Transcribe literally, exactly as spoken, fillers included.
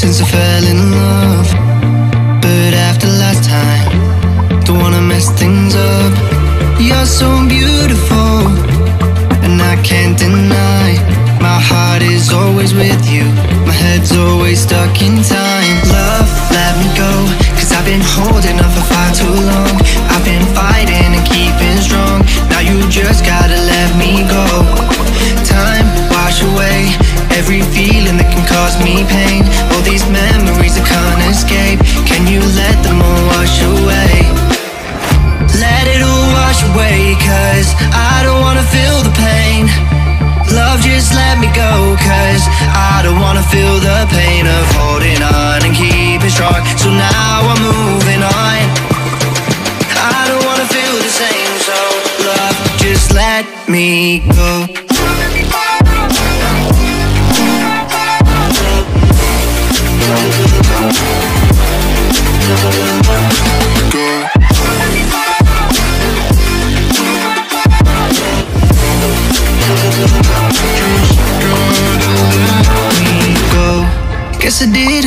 since I fell in love, but after last time, don't wanna mess things up. You're so beautiful, and I can't deny, my heart is always with you, my head's always stuck in time. Love, let me go, cause I've been holding on for far too long. I've been fighting and keeping strong, now you just gotta let me go. Time, wash away every feeling that can cause me pain. All these memories I can't escape, can you let them all wash away? Let it all wash away, cause I don't wanna feel the pain. Love, just let me go, cause I don't wanna feel the pain of holding on and keeping strong. So now I'm moving on, I don't wanna feel the same. So love, just let me go. Guess I did